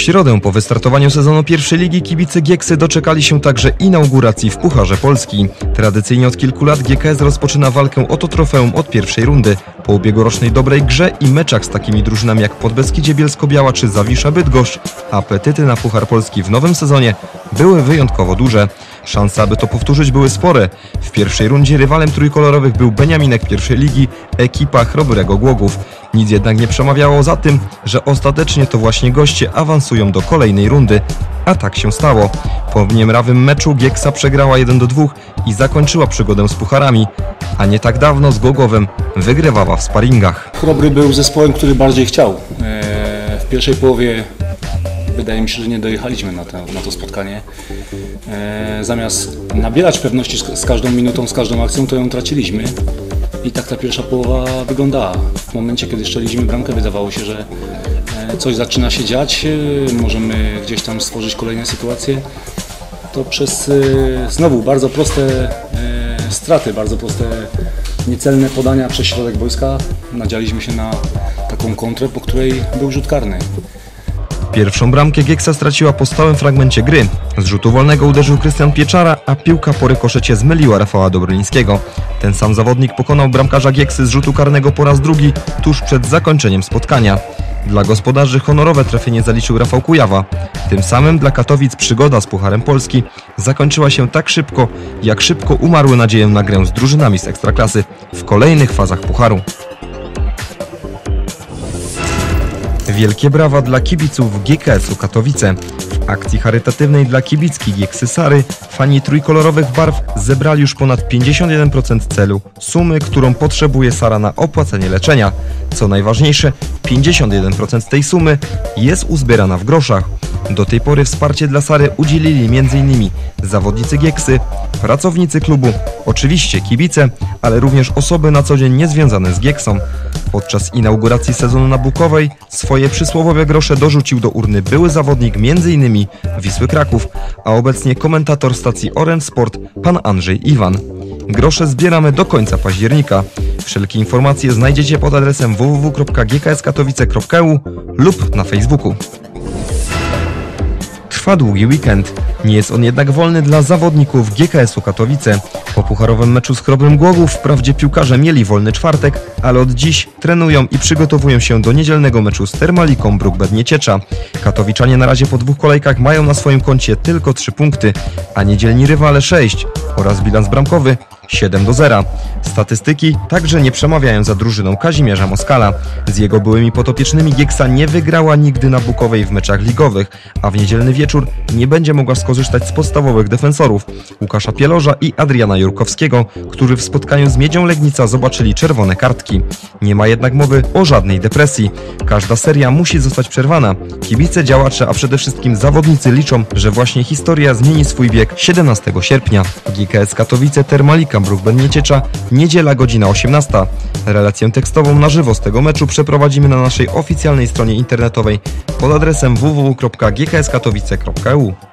środę po wystartowaniu sezonu pierwszej ligi kibice Gieksy doczekali się także inauguracji w Pucharze Polski. Tradycyjnie od kilku lat GKS rozpoczyna walkę o to trofeum od pierwszej rundy. Po ubiegłorocznej dobrej grze i meczach z takimi drużynami jak Podbeskidzie Bielsko-Biała czy Zawisza Bydgoszcz, apetyty na Puchar Polski w nowym sezonie były wyjątkowo duże. Szanse, aby to powtórzyć, były spore. W pierwszej rundzie rywalem trójkolorowych był Beniaminek pierwszej ligi, ekipa Chrobrego Głogów. Nic jednak nie przemawiało za tym, że ostatecznie to właśnie goście awansują do kolejnej rundy. A tak się stało. Po niemrawym meczu Gieksa przegrała 1-2 i zakończyła przygodę z pucharami, a nie tak dawno z Głogowem wygrywała w sparingach. Chrobry był zespołem, który bardziej chciał. W pierwszej połowie wydaje mi się, że nie dojechaliśmy na to spotkanie. Zamiast nabierać pewności z każdą minutą, z każdą akcją, to ją traciliśmy. I tak ta pierwsza połowa wyglądała. W momencie, kiedy strzeliliśmy bramkę, wydawało się, że coś zaczyna się dziać, możemy gdzieś tam stworzyć kolejne sytuacje. To przez znowu bardzo proste straty, bardzo proste niecelne podania przez środek boiska nadzialiśmy się na taką kontrę, po której był rzut karny. Pierwszą bramkę Gieksa straciła po stałym fragmencie gry. Z rzutu wolnego uderzył Krystian Pieczara, a piłka po rykoszecie zmyliła Rafała Dobrolińskiego. Ten sam zawodnik pokonał bramkarza Gieksy z rzutu karnego po raz drugi, tuż przed zakończeniem spotkania. Dla gospodarzy honorowe trafienie zaliczył Rafał Kujawa. Tym samym dla Katowic przygoda z Pucharem Polski zakończyła się tak szybko, jak szybko umarły nadzieję na grę z drużynami z Ekstraklasy w kolejnych fazach Pucharu. Wielkie brawa dla kibiców GKS-u Katowice. W akcji charytatywnej dla kibicki Gieksy Sary fani trójkolorowych barw zebrali już ponad 51% celu, sumy, którą potrzebuje Sara na opłacenie leczenia. Co najważniejsze, 51% tej sumy jest uzbierana w groszach. Do tej pory wsparcie dla Sary udzielili m.in. zawodnicy Gieksy, pracownicy klubu, oczywiście kibice, ale również osoby na co dzień niezwiązane z Gieksą. Podczas inauguracji sezonu na Bukowej swoje przysłowiowe grosze dorzucił do urny były zawodnik m.in. Wisły Kraków, a obecnie komentator stacji Orange Sport pan Andrzej Iwan. Grosze zbieramy do końca października. Wszelkie informacje znajdziecie pod adresem www.gkskatowice.eu lub na Facebooku. Trwa długi weekend. Nie jest on jednak wolny dla zawodników GKS-u Katowice. Po pucharowym meczu z Chrobrym Głogów wprawdzie piłkarze mieli wolny czwartek, ale od dziś trenują i przygotowują się do niedzielnego meczu z Termaliką Bruk-Bednie-Ciecza. Katowiczanie na razie po 2 kolejkach mają na swoim koncie tylko 3 punkty, a niedzielni rywale 6 oraz bilans bramkowy 7-0. Statystyki także nie przemawiają za drużyną Kazimierza Moskala. Z jego byłymi podopiecznymi Gieksa nie wygrała nigdy na Bukowej w meczach ligowych, a w niedzielny wieczór nie będzie mogła skorzystać z podstawowych defensorów Łukasza Pielorza i Adriana Jurkowskiego, którzy w spotkaniu z Miedzią Legnica zobaczyli czerwone kartki. Nie ma jednak mowy o żadnej depresji. Każda seria musi zostać przerwana. Kibice, działacze, a przede wszystkim zawodnicy liczą, że właśnie historia zmieni swój bieg 17 sierpnia. GKS Katowice Termalika Bruk-Bednie-Ciecza, niedziela godzina 18. Relację tekstową na żywo z tego meczu przeprowadzimy na naszej oficjalnej stronie internetowej pod adresem www.gkskatowice.eu.